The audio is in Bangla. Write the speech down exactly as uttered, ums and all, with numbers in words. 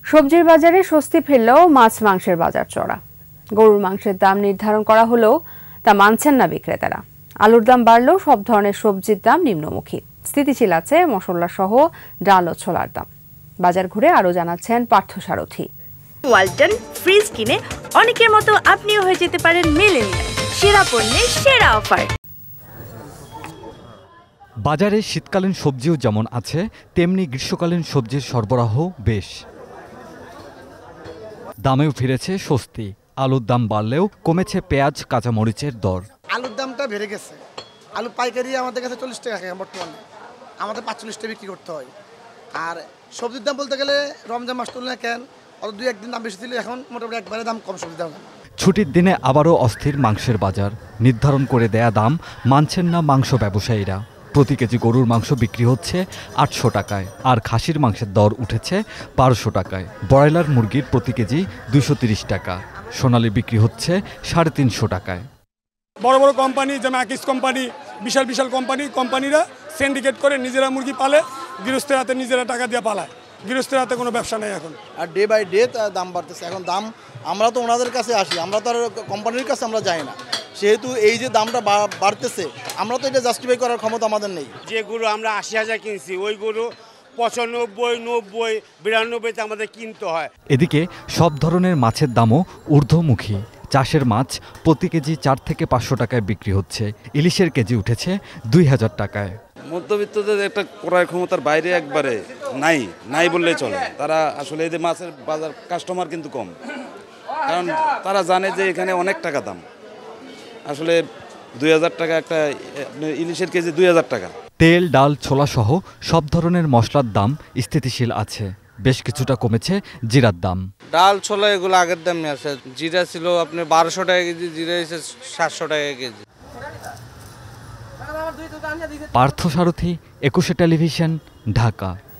সবজির বাজারে স্বস্তি ফিরলেও মাছ মাংসের বাজার চড়া। গরুর মাংসের দাম নির্ধারণ করা হলেও তা মানছেন না বিক্রেতারা। আলুর দাম বাড়লেও সব ধরনের সবজির দাম নিম্নমুখী। স্থিতিশীল আছে মশলা সহ ডাল ও ছোলার দাম। বাজার ঘুরে আরও জানাচ্ছেন পার্থসারথী। ওয়ালটন ফ্রিজ কিনে অনেকের মতো আপনিও হয়ে যেতে পারেন মিলেনিয়াল। সেরা পণ্যের সেরা অফার। বাজারে শীতকালীন সবজিও যেমন আছে, তেমনি গ্রীষ্মকালীন সবজির সরবরাহ বেশ। দামেও ফিরেছে স্বস্তি। আলুর দাম বাড়লেও কমেছে পেঁয়াজ, কাঁচামরিচের দর। আলুর দামটা বেড়ে গেছে। আলু পাইকারি আমাদের কাছে চল্লিশ টাকা খায় বর্তমানে, আমাদের পাঁচচল্লিশ টাকা বিক্রি করতে হয়। আর সবজির দাম বলতে গেলে রমজান মাস তুলনা কেন অত দুই একদিন দাম বেশি ছিল, এখন মোটামুটি একবারে দাম কম। সবজির দাম ছুটির দিনে আবারও অস্থির মাংসের বাজার। নির্ধারণ করে দেয়া দাম মানছেন না মাংস ব্যবসায়ীরা। প্রতি কেজি গরুর মাংস বিক্রি হচ্ছে আটশো টাকায়, আর খাসির মাংসের দর উঠেছে বারোশো টাকায়। ব্রয়লার মুরগির প্রতি কেজি দুশো তিরিশ টাকা, সোনালি বিক্রি হচ্ছে সাড়ে তিনশো টাকায়। বড় বড় কোম্পানি যেমন আকিস কোম্পানি, বিশাল বিশাল কোম্পানি কোম্পানিরা সিন্ডিকেট করে নিজেরা মুরগি পালে, গৃহস্থের হাতে নিজেরা টাকা দিয়ে পালায়। গৃহস্থের হাতে কোনো ব্যবসা নেই এখন। আর ডে বাই ডে দাম বাড়তেছে। এখন দাম আমরা তো ওনাদের কাছে আসি, আমরা তো আর কোম্পানির কাছে আমরা যাই না। সেহেতু এই যে দামটা বাড়তেছে, আমরা তো এটা জাস্টিফাই করার ক্ষমতা আমাদের নেই। যে গরু আমরা আশি হাজার কিনছি, ওই গরু পঁচানব্বই, নব্বই, বিরানব্বইতে আমাদের কিনতে হয়। এদিকে সব ধরনের মাছের দামও ঊর্ধ্বমুখী। চাষের মাছ প্রতি কেজি চার থেকে পাঁচশো টাকায় বিক্রি হচ্ছে। ইলিশের কেজি উঠেছে দুই হাজার টাকায়। মধ্যবিত্তদের একটা ক্রয় ক্ষমতার বাইরে একবারে নাই নাই বললেই চলে। তারা আসলে এই যে মাছের বাজার কাস্টমার কিন্তু কম, কারণ তারা জানে যে এখানে অনেক টাকা দাম। আসলে দুই হাজার টাকা একটা ইলিশের কেজি দুই হাজার টাকা। তেল, ডাল, ছোলা সহ সব ধরনের মশলার দাম স্থিতিশীল আছে। বেশ কিছুটা কমেছে জিরার দাম। ডাল, ছোলা এগুলো আগের দামই আছে। জিরা ছিল আপনার বারোশো টাকা কেজি, জিরা এসে সাতশো টাকা কেজি। পার্থসারথী, একুশে টেলিভিশন, ঢাকা।